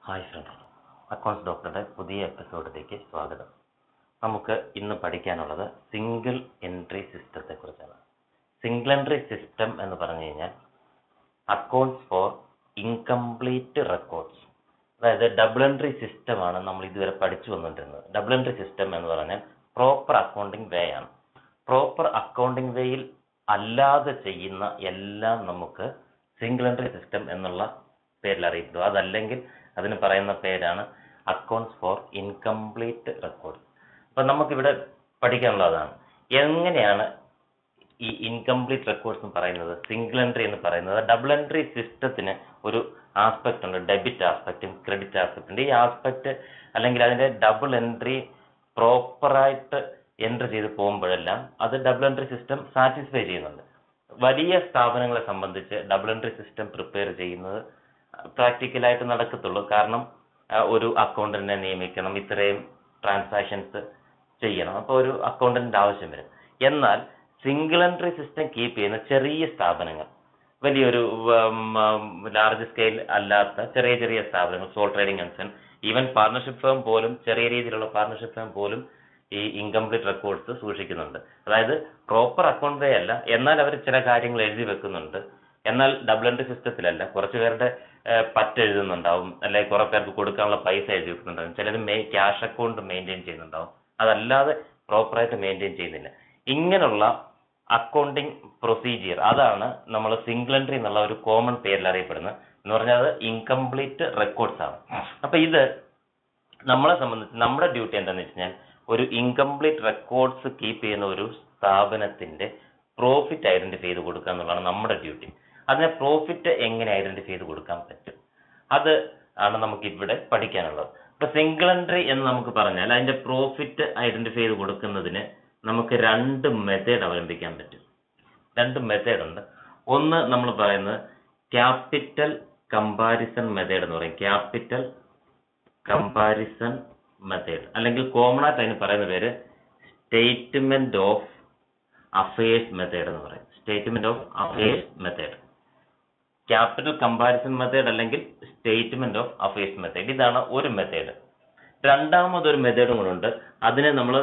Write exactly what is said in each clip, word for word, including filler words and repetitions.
Hi friends, accounts ഡോക്ടറുടെ പുതിയ എപ്പിസോഡിലേക്ക് സ്വാഗതം. നമുക്ക് ഇന്ന് പഠിക്കാനുള്ളത് സിംഗിൾ എൻട്രി സിസ്റ്റത്തെക്കുറിച്ചാണ്. സിംഗിൾ എൻട്രി സിസ്റ്റം എന്ന് പറഞ്ഞു കഴിഞ്ഞാൽ അക്കൗണ്ട്സ് ഫോർ ഇൻകംപ്ലീറ്റ് റെക്കോർഡ്സ്, അതായത് ഡബിൾ എൻട്രി സിസ്റ്റമാണ് നമ്മൾ ഇതുവരെ പഠിച്ചു വന്നുകൊണ്ടിരുന്നത്. ഡബിൾ എൻട്രി സിസ്റ്റം എന്ന് പറഞ്ഞാൽ പ്രോപ്പർ അക്കൗണ്ടിങ് വേ ആണ്. പ്രോപ്പർ അക്കൗണ്ടിങ് വേയിൽ അല്ലാതെ ചെയ്യുന്ന എല്ലാം നമുക്ക് സിംഗിൾ എൻട്രി സിസ്റ്റം എന്നുള്ള പേരിൽ അറിയപ്പെടും. അതല്ലെങ്കിൽ അതിന് പറയുന്ന പേരാണ് അക്കൗണ്ട്സ് ഫോർ ഇൻകംപ്ലീറ്റ് റെക്കോർഡ്സ്. അപ്പം നമുക്കിവിടെ പഠിക്കാനുള്ളതാണ് എങ്ങനെയാണ് ഈ ഇൻകംപ്ലീറ്റ് റെക്കോർഡ്സ് എന്ന് പറയുന്നത്, സിംഗിൾ എൻട്രി എന്ന് പറയുന്നത്. ഡബിൾ എൻട്രി സിസ്റ്റത്തിന് ഒരു ആസ്പെക്ട് ഉണ്ട്, ഡെബിറ്റ് ആസ്പെക്റ്റും ക്രെഡിറ്റ് ആസ്പെക്റ്റും. ഈ ആസ്പെക്ട് അല്ലെങ്കിൽ അതിൻ്റെ ഡബിൾ എൻട്രി പ്രോപ്പറായിട്ട് എൻട്രി ചെയ്ത് പോകുമ്പോഴെല്ലാം അത് ഡബിൾ എൻട്രി സിസ്റ്റം സാറ്റിസ്ഫൈ ചെയ്യുന്നുണ്ട്. വലിയ സ്ഥാപനങ്ങളെ സംബന്ധിച്ച് ഡബിൾ എൻട്രി സിസ്റ്റം പ്രിപ്പയർ ചെയ്യുന്നത് പ്രാക്ടിക്കലായിട്ട് നടക്കത്തുള്ളൂ. കാരണം ഒരു അക്കൗണ്ടന്റിനെ നിയമിക്കണം, ഇത്രയും ട്രാൻസാക്ഷൻസ് ചെയ്യണം, അപ്പോൾ ഒരു അക്കൗണ്ടന്റിന്റെ ആവശ്യം വരും. എന്നാൽ സിംഗിൾ എൻട്രി സിസ്റ്റം കീപ്പ് ചെയ്യുന്ന ചെറിയ സ്ഥാപനങ്ങൾ, വലിയൊരു ലാർജ് സ്കെയിൽ അല്ലാത്ത ചെറിയ ചെറിയ സ്ഥാപനങ്ങൾ, sole trading concern, even partnership firm പോലും, ചെറിയ രീതിയിലുള്ള പാർട്ണർഷിപ്പ് ഫേം പോലും ഈ ഇൻകംപ്ലീറ്റ് റെക്കോർഡ്സ് സൂക്ഷിക്കുന്നുണ്ട്. അതായത് പ്രോപ്പർ അക്കൗണ്ട് വേ അല്ല, എന്നാൽ അവർ ചില കാര്യങ്ങൾ എഴുതി വെക്കുന്നുണ്ട്. എന്നാൽ ഡബിൾ എൻട്രി സിസ്റ്റത്തിലല്ല, കുറച്ച് പേരുടെ പറ്റ് എഴുതുന്നുണ്ടാവും, അല്ലെങ്കിൽ കുറെ പേർക്ക് കൊടുക്കാനുള്ള പൈസ എഴുതി വെക്കുന്നുണ്ടാവും, ചിലർ മേ ക്യാഷ് അക്കൗണ്ട് മെയിൻറ്റെയിൻ ചെയ്യുന്നുണ്ടാവും, അതല്ലാതെ പ്രോപ്പറായിട്ട് മെയിൻറ്റെയിൻ ചെയ്യുന്നില്ല. ഇങ്ങനെയുള്ള അക്കൗണ്ടിങ് പ്രൊസീജിയർ, അതാണ് നമ്മൾ സിംഗിൾ എൻട്രി എന്നുള്ള ഒരു കോമൺ പേരിൽ അറിയപ്പെടുന്നത്. എന്ന് പറഞ്ഞാൽ അത് ഇൻകംപ്ലീറ്റ് റെക്കോർഡ്സ് ആണ്. അപ്പൊ ഇത് നമ്മളെ സംബന്ധിച്ച് നമ്മുടെ ഡ്യൂട്ടി എന്താണെന്ന് വെച്ച് കഴിഞ്ഞാൽ ഒരു ഇൻകംപ്ലീറ്റ് റെക്കോർഡ്സ് കീപ്പ് ചെയ്യുന്ന ഒരു സ്ഥാപനത്തിന്റെ പ്രോഫിറ്റ് ഐഡന്റിഫൈ ചെയ്ത് കൊടുക്കുക എന്നുള്ളതാണ് നമ്മുടെ ഡ്യൂട്ടി. അതിനെ പ്രോഫിറ്റ് എങ്ങനെ ഐഡന്റിഫൈ ചെയ്ത് കൊടുക്കാൻ പറ്റും, അത് ആണ് നമുക്ക് ഇവിടെ പഠിക്കാനുള്ളത്. ഇപ്പൊ സിംഗിൾ എൻട്രി എന്ന് നമുക്ക് പറഞ്ഞാൽ അതിന്റെ പ്രോഫിറ്റ് ഐഡന്റിഫൈ ചെയ്ത് കൊടുക്കുന്നതിന് നമുക്ക് രണ്ട് മെത്തേഡ് അവലംബിക്കാൻ പറ്റും. രണ്ട് മെത്തേഡ് ഉണ്ട്. ഒന്ന് നമ്മൾ പറയുന്നത് ക്യാപിറ്റൽ കമ്പാരിസൺ മെത്തേഡ് എന്ന് പറയും. ക്യാപിറ്റൽ കമ്പാരിസൺ മെത്തേഡ്, അല്ലെങ്കിൽ കോമൺ ആയിട്ട് അതിന് പറയുന്ന പേര് സ്റ്റേറ്റ്മെന്റ് ഓഫ് അഫയേഴ്സ് മെത്തേഡ് എന്ന് പറയും. Statement of affairs method, capital comparison method അല്ലെങ്കിൽ സ്റ്റേറ്റ്മെന്റ് ഓഫ് അഫയേഴ്സ് മെത്തേഡ്, ഇതാണ് ഒരു മെത്തേഡ്. രണ്ടാമതൊരു മെത്തേഡും കൂടെ ഉണ്ട്, അതിനെ നമ്മൾ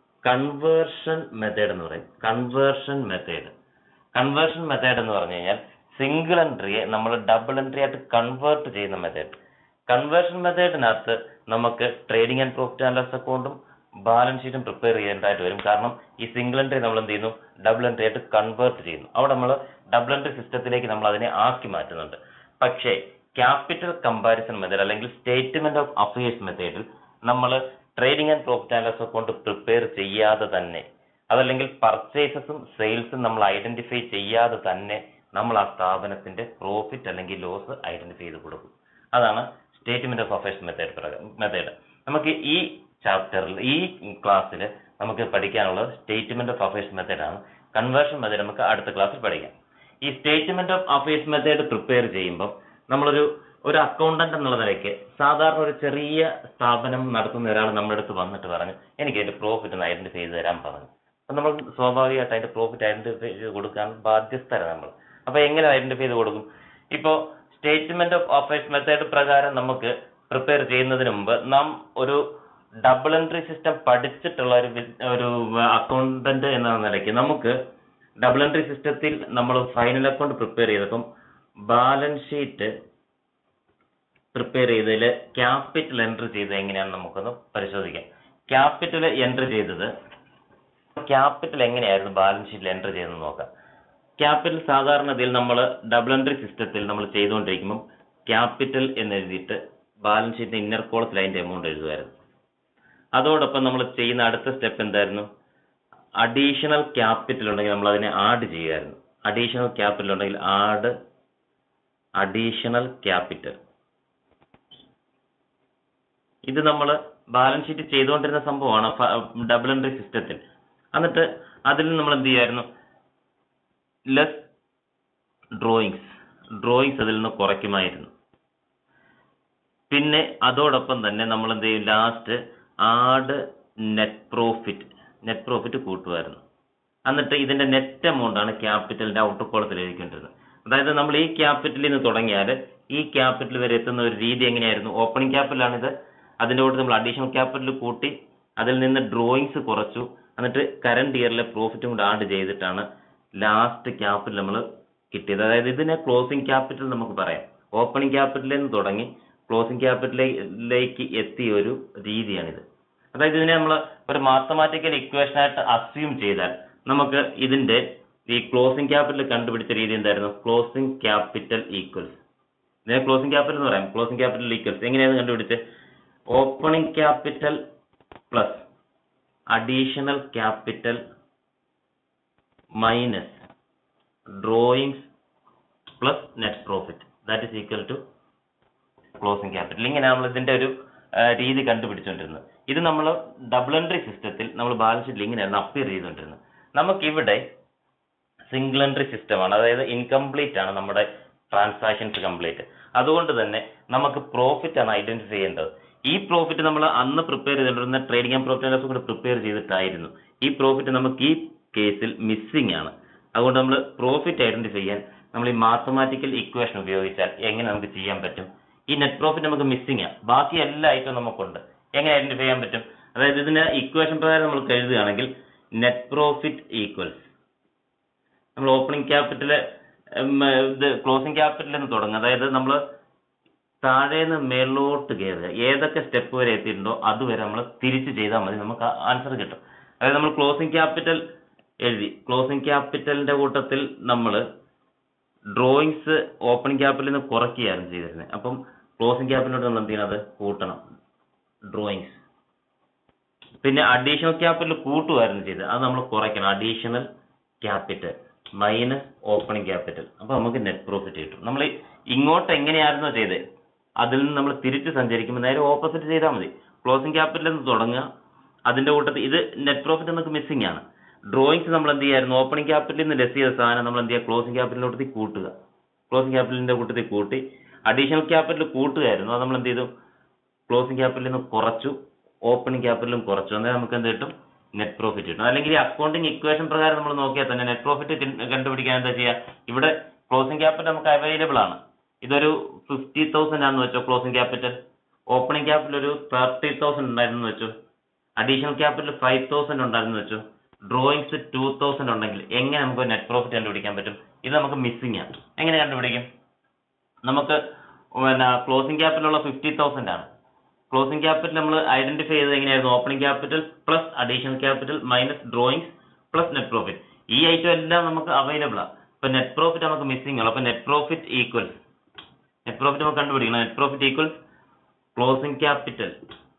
കൺവേർഷൻ മെത്തേഡ് എന്ന് പറയും. കൺവേർഷൻ മെത്തേഡ് കൺവേർഷൻ മെത്തേഡ് എന്ന് പറഞ്ഞു കഴിഞ്ഞാൽ സിംഗിൾ എൻട്രിയെ നമ്മൾ ഡബിൾ എൻട്രി ആയിട്ട് കൺവേർട്ട് ചെയ്യുന്ന മെത്തേഡ്. കൺവേർഷൻ മെത്തേഡിനകത്ത് നമുക്ക് trading and profit and loss അക്കൗണ്ടും ബാലൻസ് ഷീറ്റും പ്രിപ്പയർ ചെയ്യേണ്ടതായിട്ട് വരും. കാരണം ഈ സിംഗിൾ എൻട്രി നമ്മൾ എന്ത് ചെയ്യുന്നു, ഡബിൾ എൻട്രി ആയിട്ട് കൺവേർട്ട് ചെയ്യുന്നു. അവിടെ നമ്മൾ ഡബിൾ എൻട്രി സിസ്റ്റത്തിലേക്ക് നമ്മൾ അതിനെ ആക്കി മാറ്റുന്നുണ്ട്. പക്ഷേ ക്യാപിറ്റൽ കമ്പാരിസൺ മെത്തേഡ് അല്ലെങ്കിൽ സ്റ്റേറ്റ്മെന്റ് ഓഫ് അഫയേഴ്സ് മെത്തേഡിൽ നമ്മൾ trading and profit and loss account prepare ചെയ്യാതെ തന്നെ, അതല്ലെങ്കിൽ പർച്ചേസസും സെയിൽസും നമ്മൾ ഐഡന്റിഫൈ ചെയ്യാതെ തന്നെ നമ്മൾ ആ സ്ഥാപനത്തിന്റെ പ്രോഫിറ്റ് അല്ലെങ്കിൽ ലോസ് ഐഡന്റിഫൈ ചെയ്ത് കൊടുക്കും. അതാണ് statement of affairs method method നമുക്ക് ഈ ചാപ്റ്ററിൽ, ഈ ക്ലാസ്സിൽ നമുക്ക് പഠിക്കാനുള്ളത് സ്റ്റേറ്റ്മെന്റ് ഓഫ് അഫയേഴ്സ് മെത്തേഡാണ്. കൺവേർഷൻ മെത്തേഡ് നമുക്ക് അടുത്ത ക്ലാസ്സിൽ പഠിക്കാം. ഈ statement of affairs method prepare ചെയ്യുമ്പോൾ നമ്മളൊരു ഒരു അക്കൗണ്ടന്റ് എന്നുള്ള നിലയ്ക്ക്, സാധാരണ ഒരു ചെറിയ സ്ഥാപനം നടത്തുന്ന ഒരാൾ നമ്മുടെ അടുത്ത് വന്നിട്ട് പറഞ്ഞു എനിക്ക് അതിന്റെ പ്രോഫിറ്റ് ഒന്ന് ഐഡന്റിഫൈ ചെയ്ത് തരാൻ പറഞ്ഞു. അപ്പം നമ്മൾ സ്വാഭാവികമായിട്ട് അതിന്റെ പ്രോഫിറ്റ് ഐഡന്റിഫൈ ചെയ്ത് കൊടുക്കാൻ ബാധ്യസ്ഥരാണ് നമ്മൾ. അപ്പൊ എങ്ങനെ ഐഡന്റിഫൈ ചെയ്ത് കൊടുക്കും? ഇപ്പോൾ സ്റ്റേറ്റ്മെന്റ് ഓഫ് അഫയേഴ്സ് മെത്തേഡ് പ്രകാരം നമുക്ക് പ്രിപ്പയർ ചെയ്യുന്നതിന് മുമ്പ് നാം ഒരു ഡബിൾ എൻട്രി സിസ്റ്റം പഠിച്ചിട്ടുള്ള ഒരു ഒരു അക്കൗണ്ടന്റ് എന്ന നിലയ്ക്ക് നമുക്ക് ഡബിൾ എൻട്രി സിസ്റ്റത്തിൽ നമ്മൾ ഫൈനൽ അക്കൗണ്ട് പ്രിപ്പയർ ചെയ്തപ്പം ബാലൻസ് ഷീറ്റ് പ്രിപ്പയർ ചെയ്തതിൽ ക്യാപിറ്റൽ എൻട്രി ചെയ്ത് എങ്ങനെയാണെന്ന് നമുക്കൊന്ന് പരിശോധിക്കാം. ക്യാപിറ്റൽ എൻട്രി ചെയ്തത് ക്യാപിറ്റൽ എങ്ങനെയായിരുന്നു ബാലൻസ് ഷീറ്റിൽ എൻട്രി ചെയ്തെന്ന് നോക്കാം. ക്യാപിറ്റൽ സാധാരണത്തിൽ നമ്മൾ ഡബിൾ എൻട്രി സിസ്റ്റത്തിൽ നമ്മൾ ചെയ്തുകൊണ്ടിരിക്കുമ്പോൾ ക്യാപിറ്റൽ എന്ന് എഴുതിയിട്ട് ബാലൻസ് ഷീറ്റിന്റെ ഇന്നർ കോളത്തിൽ അതിന്റെ എമൗണ്ട് എഴുതുമായിരുന്നു. അതോടൊപ്പം നമ്മൾ ചെയ്യുന്ന അടുത്ത സ്റ്റെപ്പ് എന്തായിരുന്നു? അഡീഷണൽ ക്യാപിറ്റൽ ഉണ്ടെങ്കിൽ നമ്മൾ അതിനെ ആഡ് ചെയ്യുമായിരുന്നു. അഡീഷണൽ ക്യാപിറ്റൽ ഉണ്ടെങ്കിൽ ആഡ് അഡീഷണൽ ക്യാപിറ്റൽ. ഇത് നമ്മൾ ബാലൻസ് ഷീറ്റ് ചെയ്തുകൊണ്ടിരുന്ന സംഭവമാണ് ഡബിൾ എൻട്രി സിസ്റ്റത്തിൽ. എന്നിട്ട് അതിൽ നമ്മൾ എന്ത് ചെയ്യായിരുന്നു? ലെസ് ഡ്രോയിങ്സ് ഡ്രോയിങ്സ് അതിൽ നിന്ന് കുറയ്ക്കുമായിരുന്നു. പിന്നെ അതോടൊപ്പം തന്നെ നമ്മൾ എന്ത് ചെയ്യും? Last add net profit net profit കൂട്ടുമായിരുന്നു. എന്നിട്ട് ഇതിന്റെ നെറ്റ് എമൗണ്ട് ആണ് ക്യാപിറ്റലിന്റെ ഔട്ടർ കോളത്തിൽ എഴുതിക്കൊണ്ടിരുന്നത്. അതായത് നമ്മൾ ഈ ക്യാപിറ്റലിൽ നിന്ന് തുടങ്ങിയാൽ ഈ ക്യാപിറ്റൽ വരെ എത്തുന്ന ഒരു രീതി എങ്ങനെയായിരുന്നു? ഓപ്പണിംഗ് ക്യാപിറ്റലാണിത്. അതിൻ്റെ കൂടെ നമ്മൾ അഡീഷണൽ ക്യാപിറ്റൽ കൂട്ടി അതിൽ നിന്ന് ഡ്രോയിങ്സ് കുറച്ചു, എന്നിട്ട് കറണ്ട് ഇയറിലെ പ്രോഫിറ്റും കൂടെ ആഡ് ചെയ്തിട്ടാണ് ലാസ്റ്റ് ക്യാപിറ്റൽ നമ്മൾ കിട്ടിയത്. അതായത് ഇതിനെ ക്ലോസിംഗ് ക്യാപിറ്റൽ നമുക്ക് പറയാം. ഓപ്പണിംഗ് ക്യാപിറ്റലിൽ നിന്ന് തുടങ്ങി ക്ലോസിംഗ് ക്യാപിറ്റലിലേക്ക് എത്തിയ ഒരു രീതിയാണിത്. അതായത് ഇതിനെ നമ്മൾ ഒരു മാത്തമാറ്റിക്കൽ ഇക്വേഷൻ ആയിട്ട് അസ്യൂം ചെയ്താൽ നമുക്ക് ഇതിന്റെ ഈ ക്ലോസിംഗ് ക്യാപിറ്റൽ കണ്ടുപിടിച്ച രീതി എന്തായിരുന്നു? ക്ലോസിംഗ് ക്യാപിറ്റൽ ഈക്വൽസ്, ഇതിനെ ക്ലോസിംഗ് ക്യാപിറ്റൽ എന്ന് പറയാം. ക്ലോസിംഗ് ക്യാപിറ്റൽ ഈക്വൽസ് എങ്ങനെയാണ് കണ്ടുപിടിച്ചത്? Opening capital plus additional capital minus drawings plus net profit that is equal to closing capital. ഇങ്ങനെ നമ്മൾ ഇതിന്റെ ഒരു രീതി കണ്ടുപിടിച്ചുകൊണ്ടിരുന്നത്. ഇത് നമ്മൾ ഡബിൾ എൻട്രി സിസ്റ്റത്തിൽ നമ്മൾ ബാലൻസ് ഷീറ്റിൽ ഇങ്ങനെയായിരുന്നു അപ്പിയർ ചെയ്തുകൊണ്ടിരുന്നത്. നമുക്കിവിടെ സിംഗിൾ എൻട്രി സിസ്റ്റമാണ്, അതായത് ഇൻകംപ്ലീറ്റ് ആണ് നമ്മുടെ ട്രാൻസാക്ഷൻസ് കംപ്ലീറ്റ്. അതുകൊണ്ട് തന്നെ നമുക്ക് പ്രോഫിറ്റ് ആണ് ഐഡന്റിഫൈ ചെയ്യേണ്ടത്. ഈ പ്രോഫിറ്റ് നമ്മൾ അന്ന് പ്രിപ്പയർ ചെയ്തിട്ടുള്ള trading and profit and loss കൂടെ പ്രിപ്പയർ ചെയ്തിട്ടായിരുന്നു. ഈ പ്രോഫിറ്റ് നമുക്ക് ഈ കേസിൽ മിസ്സിംഗ് ആണ്. അതുകൊണ്ട് നമ്മൾ പ്രോഫിറ്റ് ഐഡന്റിഫൈ ചെയ്യാൻ നമ്മൾ ഈ മാത്തമാറ്റിക്കൽ ഇക്വേഷൻ ഉപയോഗിച്ചാൽ എങ്ങനെ നമുക്ക് ചെയ്യാൻ പറ്റും? ഈ നെറ്റ് പ്രോഫിറ്റ് നമുക്ക് മിസ്സിംഗ് ആണ്, ബാക്കി എല്ലാ ഐറ്റവും നമുക്കുണ്ട്. എങ്ങനെ ഐഡന്റിഫൈ ചെയ്യാൻ പറ്റും? അതായത് ഇതിന് ഇക്വേഷൻ പ്രകാരം നമ്മൾ എഴുതുകയാണെങ്കിൽ നെറ്റ് പ്രോഫിറ്റ് ഈക്വൽസ് നമ്മൾ ഓപ്പണിംഗ് ക്യാപിറ്റൽ ഇത് ക്ലോസിംഗ് ക്യാപിറ്റലിൽ നിന്ന് തുടങ്ങും. അതായത് നമ്മൾ താഴേന്ന് മേലോട്ട് കയറുക, ഏതൊക്കെ സ്റ്റെപ്പ് വരെ എത്തിയിട്ടുണ്ടോ അതുവരെ നമ്മൾ തിരിച്ച് ചെയ്താൽ മതി, നമുക്ക് ആൻസർ കിട്ടും. അതായത് നമ്മൾ ക്ലോസിംഗ് ക്യാപിറ്റൽ എഴുതി, ക്ലോസിംഗ് ക്യാപിറ്റലിന്റെ കൂട്ടത്തിൽ നമ്മൾ ഡ്രോയിങ്സ് ഓപ്പണിംഗ് ക്യാപിറ്റലിൽ നിന്ന് കുറയ്ക്കുകയായിരുന്നു ചെയ്തിരുന്നത്. അപ്പം ക്ലോസിംഗ് ക്യാപിറ്റലിനോട് നമ്മൾ എന്ത് ചെയ്യണം? അത് കൂട്ടണം, ഡ്രോയിങ്സ്. പിന്നെ അഡീഷണൽ ക്യാപിറ്റൽ കൂട്ടുമായിരുന്നു ചെയ്തത്, അത് നമ്മൾ കുറയ്ക്കണം, additional capital minus opening capital. അപ്പൊ നമുക്ക് നെറ്റ് പ്രോഫിറ്റ് കിട്ടും. നമ്മൾ ഇങ്ങോട്ട് എങ്ങനെയായിരുന്നോ ചെയ്തത് അതിൽ നിന്ന് നമ്മൾ തിരിച്ച് സഞ്ചരിക്കുമ്പോൾ നേരെ ഓപ്പോസിറ്റ് ചെയ്താൽ മതി. ക്ലോസിംഗ് ക്യാപിറ്റലിൽ നിന്ന് തുടങ്ങുക, അതിന്റെ കൂട്ടത്തിൽ ഇത് നെറ്റ് പ്രോഫിറ്റ് നമുക്ക് മിസ്സിംഗ് ആണ്. ഡ്രോയിങ്സ് നമ്മൾ എന്ത് ചെയ്യായിരുന്നു? ഓപ്പണിംഗ് ക്യാപിറ്റലിൽ നിന്ന് ലെസ് ചെയ്ത സാധനം നമ്മൾ എന്ത് ചെയ്യുക? ക്ലോസിംഗ് ക്യാപിറ്റലിന്റെ കൂട്ടത്തിൽ കൂട്ടുക, ക്ലോസിംഗ് ക്യാപിറ്റലിന്റെ കൂട്ടത്തിൽ കൂട്ടി അഡീഷണൽ ക്യാപിറ്റൽ കൂട്ടുകയായിരുന്നു, അത് നമ്മൾ എന്ത് ചെയ്തു? ക്ലോസിംഗ് ക്യാപിറ്റലിൽ നിന്ന് കുറച്ചു, ഓപ്പണിംഗ് ക്യാപിറ്റലും കുറച്ചു. അന്നേരം നമുക്ക് എന്ത് കിട്ടും? നെറ്റ് പ്രോഫിറ്റ് കിട്ടും. അല്ലെങ്കിൽ ഈ അക്കൗണ്ടിങ് ഇക്വേഷൻ പ്രകാരം നമ്മൾ നോക്കിയാൽ തന്നെ നെറ്റ് പ്രോഫിറ്റ് കണ്ടുപിടിക്കാൻ എന്താ ചെയ്യുക? ഇവിടെ ക്ലോസിംഗ് ക്യാപിറ്റൽ നമുക്ക് അവൈലബിൾ ആണ്. ഇതൊരു ഫിഫ്റ്റി തൗസൻഡ് ആണെന്ന് വെച്ചോ ക്ലോസിംഗ് ക്യാപിറ്റൽ. ഓപ്പണിംഗ് ക്യാപിറ്റൽ ഒരു തേർട്ടി തൗസൻഡ് ഉണ്ടായിരുന്നു വെച്ചു, അഡീഷണൽ ക്യാപിറ്റൽ ഫൈവ് തൗസൻഡ് ഉണ്ടായിരുന്നു വെച്ചു, ഡ്രോയിങ്സ് ടു തൗസൻഡ് ഉണ്ടെങ്കിൽ എങ്ങനെ നമുക്ക് നെറ്റ് പ്രോഫിറ്റ് കണ്ടുപിടിക്കാൻ പറ്റും? ഇത് നമുക്ക് മിസ്സിംഗ് ആണ്. എങ്ങനെ കണ്ടുപിടിക്കും? നമുക്ക് പിന്നെ ക്ലോസിംഗ് ക്യാപിറ്റൽ ഉള്ള ഫിഫ്റ്റി തൗസൻഡ് ആണ്. ക്ലോസിംഗ് ക്യാപിറ്റൽ നമ്മൾ ഐഡന്റിഫൈ ചെയ്തത് എങ്ങനെയായിരുന്നു? Opening capital plus additional capital minus drawings plus net profit. ഈ ഐറ്റം എല്ലാം നമുക്ക് അവൈലബിൾ ആണ്. ഇപ്പൊ നെറ്റ് പ്രോഫിറ്റ് നമുക്ക് മിസ്സിംഗ് ആണ്. അപ്പൊ net profit equals net profit നമുക്ക് കണ്ടുപിടിക്കണം. Net profit equals closing capital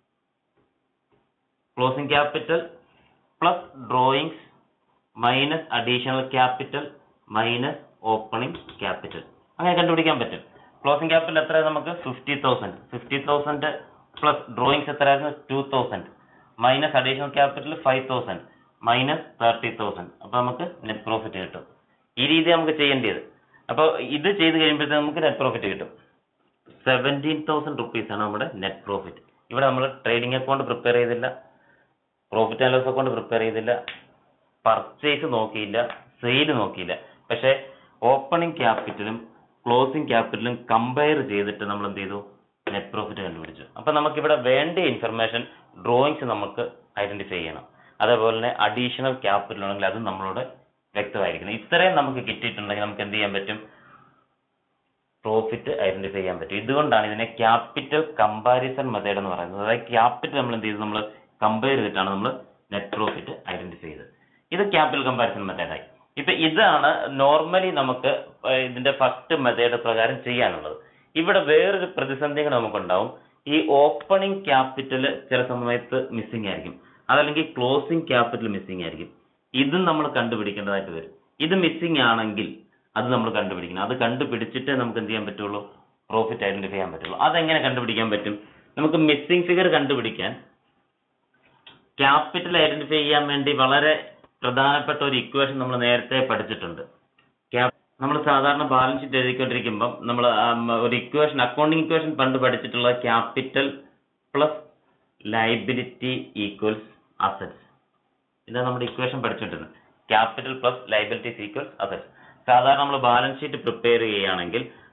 closing capital plus drawings minus additional capital minus opening capital. അങ്ങനെ കണ്ടുപിടിക്കാൻ പറ്റും. ക്ലോസിംഗ് ക്യാപിറ്റൽ എത്ര? നമുക്ക് fifty thousand fifty thousand plus drawings എത്രയായിരുന്നു? Two thousand minus additional capital five thousand minus thirty thousand. അപ്പൊ നമുക്ക് net profit കിട്ടും. ഈ രീതി നമുക്ക് ചെയ്യേണ്ടത്. അപ്പോൾ ഇത് ചെയ്ത് കഴിയുമ്പോഴത്തേക്ക് നമുക്ക് നെറ്റ് പ്രോഫിറ്റ് കിട്ടും. സെവൻറ്റീൻ തൗസൻഡ് റുപ്പീസ് ആണ് നമ്മുടെ നെറ്റ് പ്രോഫിറ്റ്. ഇവിടെ നമ്മൾ ട്രേഡിംഗ് അക്കൗണ്ട് പ്രിപ്പയർ ചെയ്തില്ല, profit and loss account prepare ചെയ്തില്ല, പർച്ചേസ് നോക്കിയില്ല, സെയിൽ നോക്കിയില്ല. പക്ഷേ ഓപ്പണിംഗ് ക്യാപിറ്റലും ക്ലോസിംഗ് ക്യാപിറ്റലും കമ്പയർ ചെയ്തിട്ട് നമ്മൾ എന്ത് ചെയ്തു? നെറ്റ് പ്രോഫിറ്റ് കണ്ടുപിടിച്ചു. അപ്പൊ നമുക്കിവിടെ വേണ്ട ഇൻഫർമേഷൻ ഡ്രോയിങ്സ് നമുക്ക് ഐഡന്റിഫൈ ചെയ്യണം. അതേപോലെ തന്നെ അഡീഷണൽ ക്യാപിറ്റൽ ആണെങ്കിൽ അത് നമ്മളോട് വ്യക്തമായിരിക്കണം. ഇത്രയും നമുക്ക് കിട്ടിയിട്ടുണ്ടെങ്കിൽ നമുക്ക് എന്ത് ചെയ്യാൻ പറ്റും? പ്രോഫിറ്റ് ഐഡന്റിഫൈ ചെയ്യാൻ പറ്റും. ഇതുകൊണ്ടാണ് ഇതിനെ ക്യാപിറ്റൽ കമ്പാരിസൺ മെത്തേഡ് എന്ന് പറയുന്നത്. അതായത് ക്യാപിറ്റൽ നമ്മൾ എന്ത് ചെയ്തു? നമ്മൾ കമ്പയർ ചെയ്തിട്ടാണ് നമ്മൾ നെറ്റ് പ്രോഫിറ്റ് ഐഡന്റിഫൈ ചെയ്തത്. ഇത് ക്യാപിറ്റൽ കമ്പാരിസൺ മെത്തേഡായി. ഇപ്പൊ ഇതാണ് നോർമലി നമുക്ക് ഇതിന്റെ ഫസ്റ്റ് മെത്തേഡ് പ്രകാരം ചെയ്യാനുള്ളത്. ഇവിടെ വേറൊരു പ്രതിസന്ധി കൂടെ നമുക്കുണ്ടാവും. ഈ ഓപ്പണിംഗ് ക്യാപിറ്റൽ ചില സമയത്ത് മിസ്സിംഗ് ആയിരിക്കും, അതല്ലെങ്കിൽ ക്ലോസിംഗ് ക്യാപിറ്റൽ മിസ്സിംഗ് ആയിരിക്കും. ഇതും നമ്മൾ കണ്ടുപിടിക്കേണ്ടതായിട്ട് വരും. ഇത് മിസ്സിംഗ് ആണെങ്കിൽ അത് നമ്മൾ കണ്ടുപിടിക്കണം. അത് കണ്ടുപിടിച്ചിട്ട് നമുക്ക് എന്ത് ചെയ്യാൻ പറ്റുള്ളൂ? പ്രോഫിറ്റ് ഐഡന്റിഫൈ ചെയ്യാൻ പറ്റുള്ളൂ. അതെങ്ങനെ കണ്ടുപിടിക്കാൻ പറ്റും? നമുക്ക് മിസ്സിംഗ് ഫിഗർ കണ്ടുപിടിക്കാൻ ക്യാപിറ്റൽ ഐഡന്റിഫൈ ചെയ്യാൻ വേണ്ടി വളരെ പ്രധാനപ്പെട്ട ഒരു ഇക്വേഷൻ നമ്മൾ നേരത്തെ പഠിച്ചിട്ടുണ്ട്. നമ്മൾ സാധാരണ ബാലൻസ് ഷീറ്റ് എഴുതിക്കൊണ്ടിരിക്കുമ്പോൾ നമ്മൾ ഒരു ഇക്വേഷൻ, അക്കൗണ്ടിങ് ഇക്വേഷൻ പണ്ട് പഠിച്ചിട്ടുള്ള capital plus liability equals assets. ഇതാണ് നമ്മുടെ ഇക്വേഷൻ പഠിച്ചിട്ടുണ്ട്. Capital plus liabilities equals assets. സാധാരണ നമ്മൾ ബാലൻസ് ഷീറ്റ് പ്രിപ്പയർ ചെയ്യുകയാണെങ്കിൽ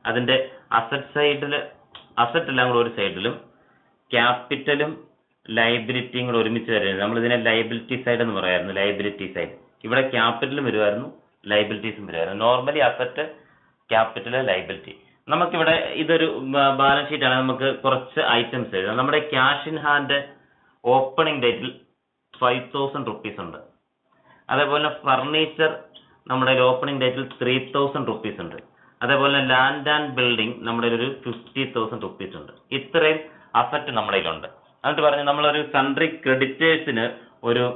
അതിൻ്റെ അസറ്റ് സൈഡിൽ അസറ്റ് എല്ലാം കൂടെ ഒരു സൈഡിലും ക്യാപിറ്റലും ലൈബിലിറ്റിയും കൂടെ ഒരുമിച്ച് വരുന്നത് നമ്മൾ ഇതിനെ ലൈബിലിറ്റി സൈഡ് എന്ന് പറയായിരുന്നു. ലൈബിലിറ്റി സൈഡ് ഇവിടെ ക്യാപിറ്റലും വരുമായിരുന്നു, ലൈബിലിറ്റീസും വരുമായിരുന്നു. Normally asset, capital, liability. നമുക്കിവിടെ ഇതൊരു ബാലൻസ് ഷീറ്റ് ആണ്. നമുക്ക് കുറച്ച് ഐറ്റംസ് എഴുതാം. നമ്മുടെ ക്യാഷ് ഇൻ ഹാൻഡ് ഓപ്പണിംഗ് ഡേറ്റിൽ ഫൈവ് തൗസൻഡ് റുപ്പീസ് ഉണ്ട്. അതേപോലെ ഫർണിച്ചർ നമ്മുടെ ഓപ്പണിംഗ് ഡേറ്റിൽ ത്രീ തൗസൻഡ് റുപ്പീസ് ഉണ്ട്. അതേപോലെ ലാൻഡ് ആൻഡ് ബിൽഡിംഗ് നമ്മുടെ ഒരു ഫിഫ്റ്റി തൗസൻഡ് റുപ്പീസ് ഉണ്ട്. ഇത്രയും അസറ്റ് നമ്മുടെ കയ്യിലുണ്ട്. എന്നിട്ട് പറഞ്ഞു നമ്മളൊരു സൺട്രി ക്രെഡിറ്റേഴ്സിന് ഒരു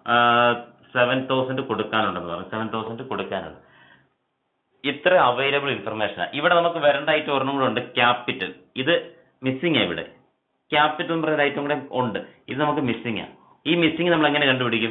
സെവൻ തൗസൻഡ് കൊടുക്കാനുണ്ടെന്ന് പറഞ്ഞു. സെവൻ തൗസൻഡ് കൊടുക്കാനുണ്ട്. ഇത്ര അവൈലബിൾ ഇൻഫർമേഷനാണ്. ഇവിടെ നമുക്ക് വരേണ്ടതായിട്ട് ഒരെണ്ണം കൂടെ ഉണ്ട്, ക്യാപിറ്റൽ. ഇത് മിസ്സിംഗ് ആണ്. ഇവിടെ ക്യാപിറ്റൽ എന്ന് പറയുന്ന ഐറ്റം കൂടെ ഉണ്ട്. ഇത് നമുക്ക് മിസ്സിംഗ് ആണ്. ഈ മിസ്സിംഗ് നമ്മൾ എങ്ങനെ കണ്ടുപിടിക്കും?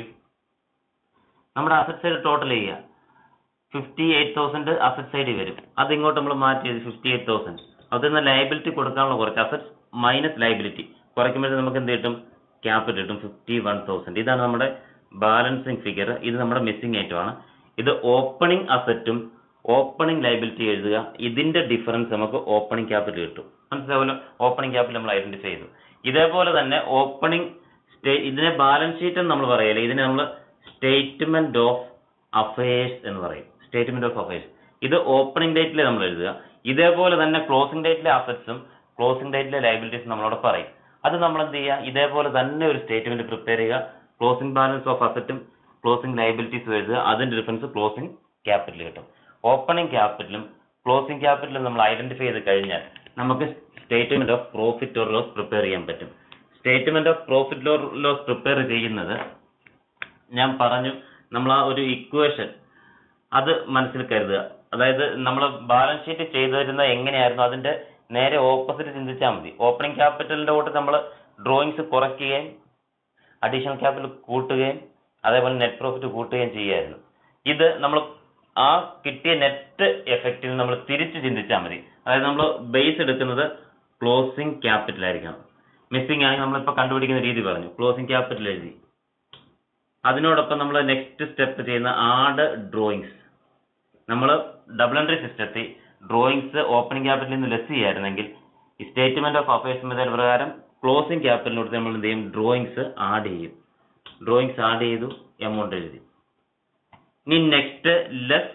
നമ്മുടെ അസറ്റ് സൈഡ് ടോട്ടൽ ചെയ്യുക. ഫിഫ്റ്റി എയ്റ്റ് തൗസൻഡ് അസറ്റ് സൈഡിൽ വരും. അത് ഇങ്ങോട്ട് നമ്മൾ മാറ്റി ഫിഫ്റ്റി എയ്റ്റ് തൗസൻഡ്. അതിൽ നിന്ന് ലയബിലിറ്റി കൊടുക്കാനുള്ള കുറച്ച് അസറ്റ് മൈനസ് ലയബിലിറ്റി കുറയ്ക്കുമ്പോഴത്തേക്ക് നമുക്ക് എന്ത് കിട്ടും? ക്യാപിറ്റൽ കിട്ടും ഫിഫ്റ്റി വൺ തൗസൻഡ്. ഇതാണ് നമ്മുടെ ബാലൻസിങ് ഫിഗർ. ഇത് നമ്മുടെ മിസ്സിംഗ് ഐറ്റമാണ്. ഇത് ഓപ്പണിംഗ് അസറ്റും ഓപ്പണിംഗ് ലയബിലിറ്റി എഴുതുക. ഇതിന്റെ ഡിഫറൻസ് നമുക്ക് ഓപ്പണിംഗ് ക്യാപിറ്റൽ കിട്ടും. മനസ്സിലാവുമല്ലോ? ഓപ്പണിംഗ് ക്യാപിറ്റൽ നമ്മൾ ഐഡന്റിഫൈ ചെയ്തു. ഇതേപോലെ തന്നെ ഓപ്പണിംഗ് സ്റ്റേ ഇതിനെ ബാലൻസ് ഷീറ്റ് എന്ന് നമ്മൾ പറയല്ലേ, ഇതിനെ നമ്മൾ സ്റ്റേറ്റ്മെന്റ് ഓഫ് അഫയേഴ്സ് എന്ന് പറയും. സ്റ്റേറ്റ്മെന്റ് ഓഫ് അഫയേഴ്സ് ഇത് ഓപ്പണിംഗ് ഡേറ്റിൽ നമ്മൾ എഴുതുക. ഇതേപോലെ തന്നെ ക്ലോസിംഗ് ഡേറ്റിലെ അസറ്റ്സും ക്ലോസിംഗ് ഡേറ്റിലെ ലയബിലിറ്റീസും നമ്മളോട് പറയും. അത് നമ്മൾ എന്ത് ചെയ്യുക? ഇതേപോലെ തന്നെ ഒരു സ്റ്റേറ്റ്മെന്റ് പ്രിപ്പയർ ചെയ്യുക. ക്ലോസിംഗ് ബാലൻസ് ഓഫ് അസറ്റും ക്ലോസിംഗ് ലയബിലിറ്റീസും എഴുതുക. അതിന്റെ ഡിഫറൻസ് ക്ലോസിംഗ് ക്യാപിറ്റൽ കിട്ടും. ഓപ്പണിംഗ് ക്യാപിറ്റലും ക്ലോസിംഗ് ക്യാപിറ്റലും നമ്മൾ ഐഡന്റിഫൈ ചെയ്ത് കഴിഞ്ഞാൽ നമുക്ക് statement of profit or loss prepare ചെയ്യാൻ പറ്റും. Statement of profit or loss prepare ചെയ്യുന്നത് ഞാൻ പറഞ്ഞു, നമ്മൾ ആ ഒരു ഇക്വേഷൻ അത് മനസ്സിൽ കരുതുക. അതായത് നമ്മൾ ബാലൻസ് ഷീറ്റ് ചെയ്തിരുന്ന എങ്ങനെയായിരുന്നു അതിന്റെ നേരെ ഓപ്പോസിറ്റ് ചിന്തിച്ചാൽ മതി. ഓപ്പണിംഗ് ക്യാപിറ്റലിന്റെ കൂട്ട് നമ്മൾ ഡ്രോയിങ്സ് കുറയ്ക്കുകയും അഡീഷണൽ ക്യാപിറ്റൽ കൂട്ടുകയും അതേപോലെ നെറ്റ് പ്രോഫിറ്റ് കൂട്ടുകയും ചെയ്യുമായിരുന്നു. ഇത് നമ്മൾ ആ കിട്ടിയ നെറ്റ് എഫക്റ്റിൽ നമ്മൾ തിരിച്ച് ചിന്തിച്ചാൽ മതി. അതായത് നമ്മൾ ബേസ് എടുക്കുന്നത് ക്ലോസിംഗ് ക്യാപിറ്റൽ ആയിരിക്കണം. മിസ്സിംഗ് ആണെങ്കിൽ നമ്മളിപ്പോൾ കണ്ടുപിടിക്കുന്ന രീതി പറഞ്ഞു. ക്ലോസിംഗ് ക്യാപിറ്റൽ എഴുതി. അതിനോടൊപ്പം നമ്മൾ നെക്സ്റ്റ് സ്റ്റെപ്പ് ചെയ്യുന്ന ആഡ് ഡ്രോയിങ്സ്. നമ്മൾ ഡബിൾ എൻട്രി സിസ്റ്റത്തിൽ ഡ്രോയിങ്സ് ഓപ്പണിംഗ് ക്യാപിറ്റലിൽ നിന്ന് ലെസ് ചെയ്യായിരുന്നെങ്കിൽ ഈ സ്റ്റേറ്റ്മെന്റ് ഓഫ് അഫയേഴ്സ് മെത്തേഡ് പ്രകാരം ക്ലോസിംഗ് ക്യാപിറ്റലിനോട് നമ്മൾ എന്ത് ചെയ്യും? ഡ്രോയിങ്സ് ആഡ് ചെയ്യും. ഡ്രോയിങ്സ് ആഡ് ചെയ്തു, എമൗണ്ട് എഴുതി. ഇനി next less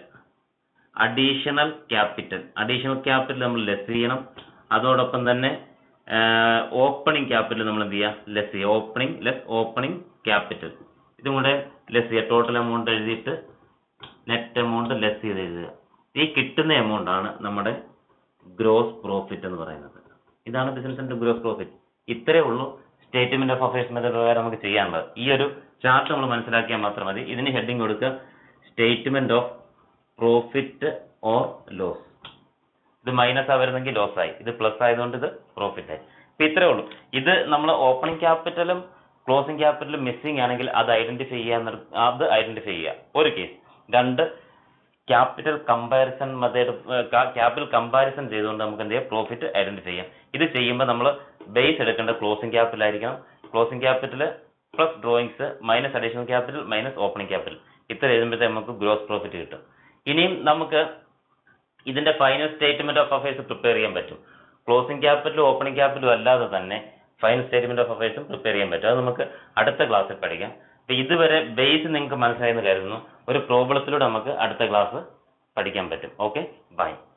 additional capital. Additional capital നമ്മൾ ലെസ് ചെയ്യണം. അതോടൊപ്പം തന്നെ ഓപ്പണിംഗ് ക്യാപിറ്റൽ നമ്മൾ എന്ത് ചെയ്യുക? ലെസ് ചെയ്യുക. ഓപ്പണിംഗ് ലെസ് ഓപ്പണിംഗ് ക്യാപിറ്റൽ ഇതും കൂടെ ലെസ് ചെയ്യുക. ടോട്ടൽ എമൗണ്ട് എഴുതിയിട്ട് നെറ്റ് എമൗണ്ട് ലെസ് ചെയ്ത് എഴുതുക. ഈ കിട്ടുന്ന എമൗണ്ട് ആണ് നമ്മുടെ ഗ്രോസ് പ്രോഫിറ്റ് എന്ന് പറയുന്നത്. ഇതാണ് ബിസിനസിന്റെ ഗ്രോസ് പ്രോഫിറ്റ്. ഇത്രയേ ഉള്ളൂ സ്റ്റേറ്റ്മെന്റ് ഓഫ് അഫയേഴ്സ് മെത്തേഡ് പ്രകാരം നമുക്ക് ചെയ്യാനുള്ളത്. ഈ ഒരു ചാർട്ട് നമ്മൾ മനസ്സിലാക്കിയാൽ മാത്രം മതി. ഇതിന് ഹെഡിങ് കൊടുക്കുക statement of profit or loss. ഇത് മൈനസ് ആ വരുന്നെങ്കിൽ ലോസ് ആയി, ഇത് പ്ലസ് ആയതുകൊണ്ട് ഇത് പ്രോഫിറ്റ് ആയി. ഇപ്പൊ ഇത്രയേ ഉള്ളൂ. ഇത് നമ്മൾ ഓപ്പണിംഗ് ക്യാപിറ്റലും ക്ലോസിംഗ് ക്യാപിറ്റലും മിസ്സിംഗ് ആണെങ്കിൽ അത് ഐഡന്റിഫൈ ചെയ്യാൻ അത് ഐഡന്റിഫൈ ചെയ്യുക. ഒരു കേസ്. രണ്ട്, capital comparison method capital comparison ചെയ്തുകൊണ്ട് നമുക്ക് എന്ത് ചെയ്യാം? പ്രോഫിറ്റ് ഐഡന്റിഫൈ ചെയ്യാം. ഇത് ചെയ്യുമ്പോൾ നമ്മൾ ബേസ് എടുക്കേണ്ട ക്ലോസിംഗ് ക്യാപിറ്റൽ ആയിരിക്കണം. Closing capital plus drawings minus additional capital minus opening capital. ഇത്ര എഴുതുമ്പോഴത്തേക്ക് നമുക്ക് ഗ്രോസ് പ്രോഫിറ്റ് കിട്ടും. ഇനിയും നമുക്ക് ഇതിന്റെ final statement of affairs prepare ചെയ്യാൻ പറ്റും. ക്ലോസിംഗ് ക്യാപിറ്റലും ഓപ്പണിംഗ് ക്യാപിറ്റലും അല്ലാതെ തന്നെ ഫൈനൽ സ്റ്റേറ്റ്മെന്റ് ഓഫ് അഫയേഴ്സും പ്രിപ്പയർ ചെയ്യാൻ പറ്റും. അത് നമുക്ക് അടുത്ത ക്ലാസ്സിൽ പഠിക്കാം. അപ്പൊ ഇതുവരെ ബേസ് നിങ്ങൾക്ക് മനസ്സിലായെന്ന് കരുതുന്നു. ഒരു പ്രോബ്ലത്തിലൂടെ നമുക്ക് അടുത്ത ക്ലാസ് പഠിക്കാൻ പറ്റും. Okay, by.